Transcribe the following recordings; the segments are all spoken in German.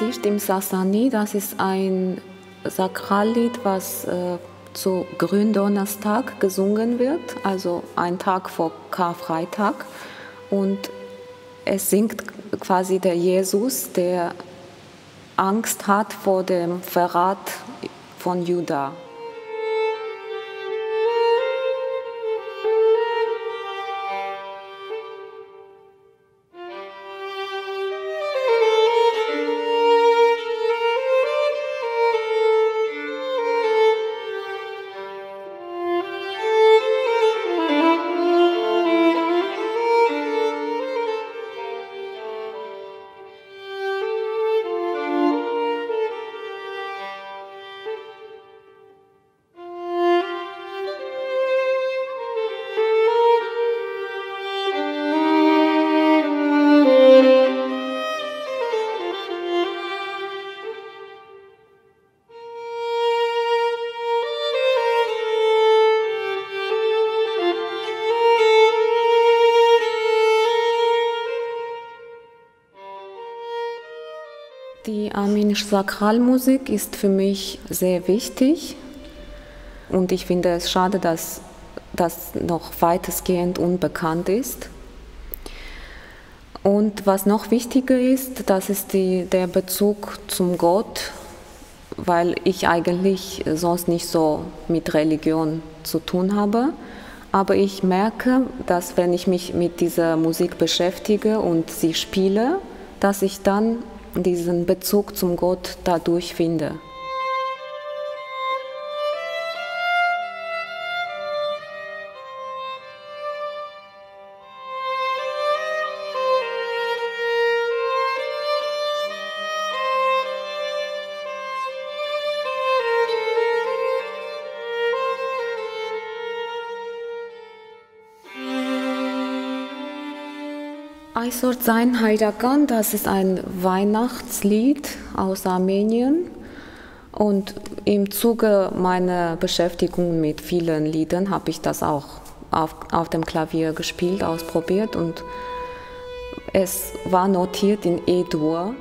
Sicht im Sasani, das ist ein Sakrallied, was zu Gründonnerstag gesungen wird, also ein Tag vor Karfreitag. Und es singt quasi der Jesus, der Angst hat vor dem Verrat von Juda. Die armenische Sakralmusik ist für mich sehr wichtig und ich finde es schade, dass das noch weitestgehend unbekannt ist. Und was noch wichtiger ist, das ist der Bezug zum Gott, weil ich eigentlich sonst nicht so mit Religion zu tun habe. Aber ich merke, dass wenn ich mich mit dieser Musik beschäftige und sie spiele, dass ich dann diesen Bezug zum Gott dadurch finde. Այսօր ձայն հայրական, das ist ein Weihnachtslied aus Armenien und im Zuge meiner Beschäftigung mit vielen Liedern habe ich das auch auf dem Klavier gespielt, ausprobiert und es war notiert in E-Dur.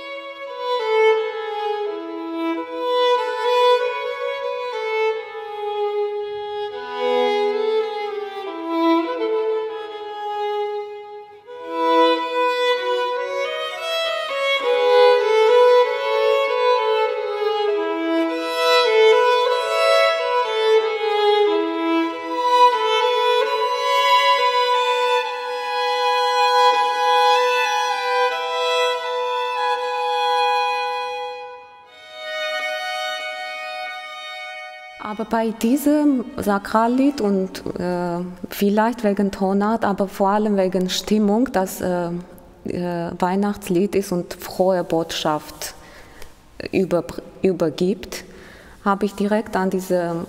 Aber bei diesem Sakrallied und vielleicht wegen Tonart, aber vor allem wegen Stimmung, das Weihnachtslied ist und frohe Botschaft übergibt, habe ich direkt an diesen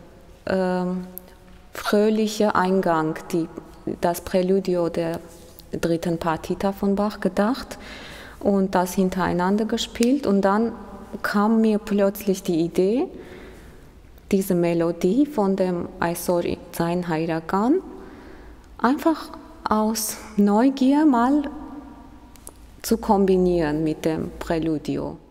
fröhlichen Eingang, das Präludio der dritten Partita von Bach gedacht und das hintereinander gespielt. Und dann kam mir plötzlich die Idee, diese Melodie von dem Այսօր ձայն հայրական einfach aus Neugier mal zu kombinieren mit dem Präludio.